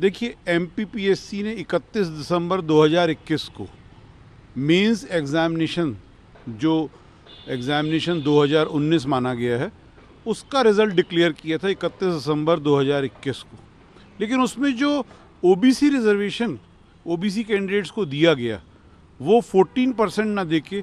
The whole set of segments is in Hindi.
देखिए, एमपीपीएससी ने 31 दिसंबर 2021 को मेंस एग्जामिनेशन, जो एग्जामिनेशन 2019 माना गया है, उसका रिज़ल्ट डिक्लेयर किया था 31 दिसंबर 2021 को। लेकिन उसमें जो ओबीसी रिजर्वेशन ओबीसी कैंडिडेट्स को दिया गया वो 14% ना देके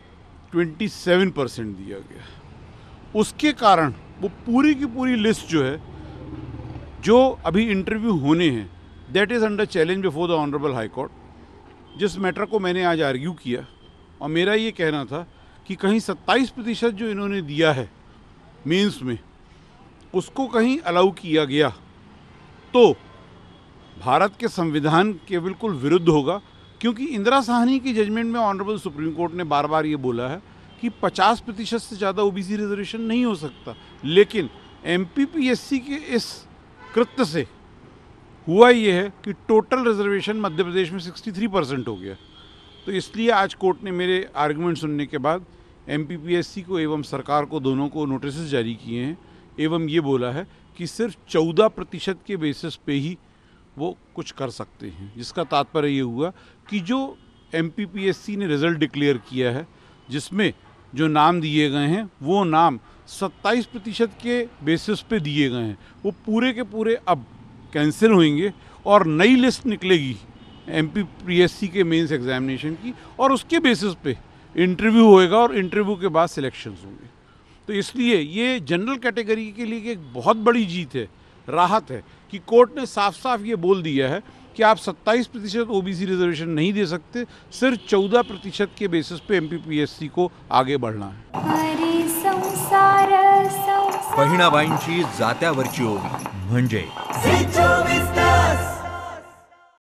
27% दिया गया। उसके कारण वो पूरी की पूरी लिस्ट जो है, जो अभी इंटरव्यू होने हैं, that is under challenge before the honourable high court. जिस मैटर को मैंने आज आर्ग्यू किया और मेरा ये कहना था कि कहीं 27% जो इन्होंने दिया है मेंस में, उसको कहीं अलाउ किया गया तो भारत के संविधान के बिल्कुल विरुद्ध होगा। क्योंकि इंदिरा साहनी की जजमेंट में ऑनरेबल सुप्रीम कोर्ट ने बार बार ये बोला है कि 50% से ज़्यादा ओबीसी रिजर्वेशन नहीं हो सकता। लेकिन एमपीपीएससी के इस कृत्य से हुआ ये है कि टोटल रिजर्वेशन मध्य प्रदेश में 63% हो गया। तो इसलिए आज कोर्ट ने मेरे आर्गुमेंट सुनने के बाद एमपीपीएससी को एवं सरकार को, दोनों को नोटिस जारी किए हैं एवं ये बोला है कि सिर्फ 14% के बेसिस पे ही वो कुछ कर सकते हैं। जिसका तात्पर्य ये हुआ कि जो एमपीपीएससी ने रिज़ल्ट डिक्लेयर किया है, जिसमें जो नाम दिए गए हैं वो नाम 27% के बेसिस पे दिए गए हैं, वो पूरे के पूरे अब कैंसिल होंगे और नई लिस्ट निकलेगी एमपीपीएससी के मेंस एग्जामिनेशन की, और उसके बेसिस पे इंटरव्यू होएगा और इंटरव्यू के बाद सिलेक्शंस होंगे। तो इसलिए ये जनरल कैटेगरी के लिए एक बहुत बड़ी जीत है, राहत है कि कोर्ट ने साफ साफ ये बोल दिया है कि आप 27% ओबीसी रिजर्वेशन नहीं दे सकते, सिर्फ 14% के बेसिस पे एमपीपीएससी को आगे बढ़ना है। बहिणाबाईंची जात्यावरची ओवी म्हणजे